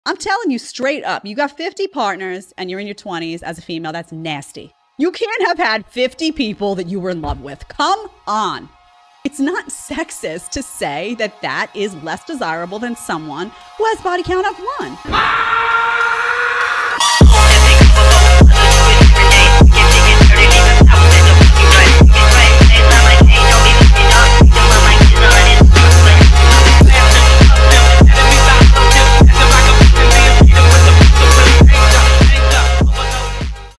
I'm telling you straight up, you got 50 partners and you're in your 20s as a female. That's nasty. You can't have had 50 people that you were in love with. Come on. It's not sexist to say that that is less desirable than someone who has body count of 1.